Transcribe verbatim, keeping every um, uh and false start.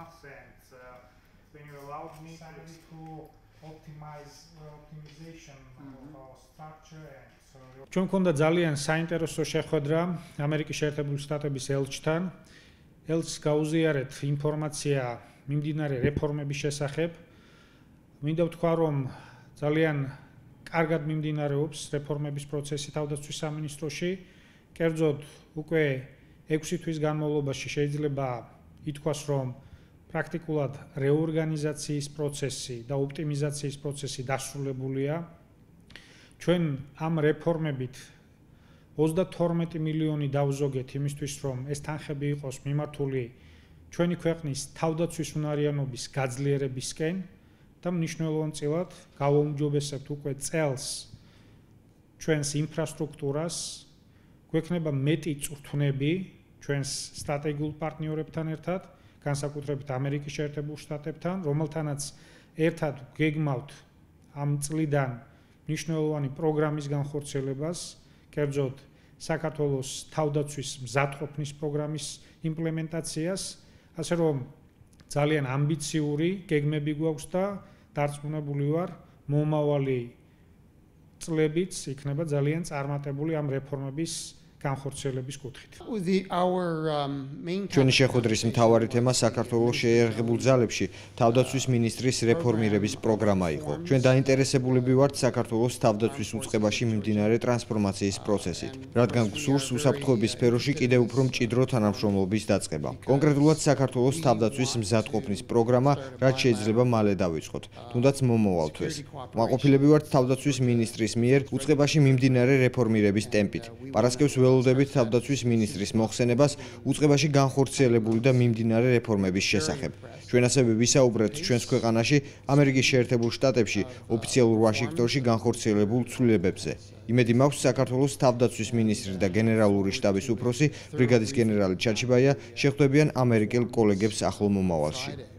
months, and uh, when you allowed me to optimize optimization of our structure and so ჩვენ გქონდა ძალიან საინტერესო შეხვედრა ამერიკის შეერთებული შტატების ელჩთან. ელჩს გაუზიარეთ ინფორმაცია მიმდინარე რეფორმების შესახებ. მინდა ვთქვა, რომ ძალიან კარგად მიმდინარეობს რეფორმების პროცესი თავდაცვის სამინისტროში. კერძოდ უკვე ექვსი თვის განმავლობაში შეიძლება ითქვას, რომ პრაქტიკულად რეორგანიზაციის პროცესი და ოპტიმიზაციის პროცესი დასრულებულია. ჩვენ ამ რეფორმებით ოცდათორმეტი მილიონი დავზოგეთ იმისთვის, რომ ეს თანხები იყოს მიმართული ჩვენი ქვეყნის თავდაცვის უნარიანობის გაძლიერებისკენ და მნიშვნელოვანწილად გავაუმჯობესებთ უკვე წელს ჩვენს ინფრასტრუქტურას, გვექნება მეტი წვრთნები ჩვენს სტრატეგიულ პარტნიორებთან ერთად, განსაკუთრებით ამერიკის შეერთებულ შტატებთან, რომელთანაც ერთად გეგმავთ ამ წლიდან მნიშვნელოვანი პროგრამის განხორციელებას, კერძოდ საქართველოს თავდაცვის მზადყოფნის პროგრამის იმპლემენტაციას, ასე რომ ძალიან ამბიციური გეგმები გვაქვს და დარწმუნებული ვარ, მომავალი წლებიც იქნება ძალიან წარმატებული ამ რეფორმების განხორციელების კუთხით. ჩვენი შეხვედრის მთავარი თემა საქართველოს შეიარაღებულ ძალებში თავდაცვის მინისტრის რეფორმირების პროგრამა იყო. ჩვენ დაინტერესებულები ვართ საქართველოს თავდაცვის უწყებაში მიმდინარე ტრანსფორმაციის პროცესით, რადგან გსურს უსაფრთხოების სფეროში კიდევ უფრო მჭიდრო თანამშრომლობის დაწყება. კონკრეტულად საქართველოს თავდაცვის მზადყოფნის პროგრამა, რაც შეიძლება მალე დავიწყოთ, თუნდაც მომავალ თვეს. ვაყოფილები ვართ თავდაცვის მინისტრის მიერ უწყებაში მიმდინარე რეფორმირების ტემპით. პარასკევს ველოდებით თავდაცვის მინისტრის მოხსენებას უწყებაში განხორციელებული და მიმდინარე რეფორმების შესახებ. ჩვენ ასევე ვისაუბრეთ ჩვენს ქვეყანაში, ამერიკის შეერთებულ შტატებში, ოფიციალურ ვაშინგტონში განხორციელებულ ცვლილებებზე. იმედი მაქვს, საქართველოს თავდაცვის მინისტრი და გენერალური შტაბის უფროსი, ბრიგადის გენერალი ჩაჩიბაია, შეხვდებიან ამერიკელ კოლეგებს ახლო მომავალში.